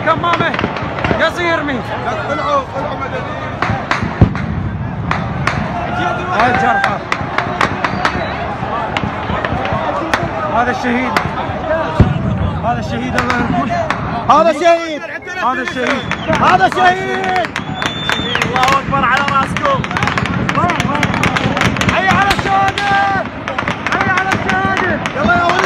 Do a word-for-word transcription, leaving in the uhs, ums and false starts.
كمامه قصير يرمي. طلعوا طلعوا مدنيين. هاي الجرحى، هذا الشهيد، هذا الشهيد الله يرحمه، هذا شهيد، هذا الشهيد، هذا شهيد. الله اكبر على راسكم. حي على الشهادة، حي على الشهادة. يلا يا ولد.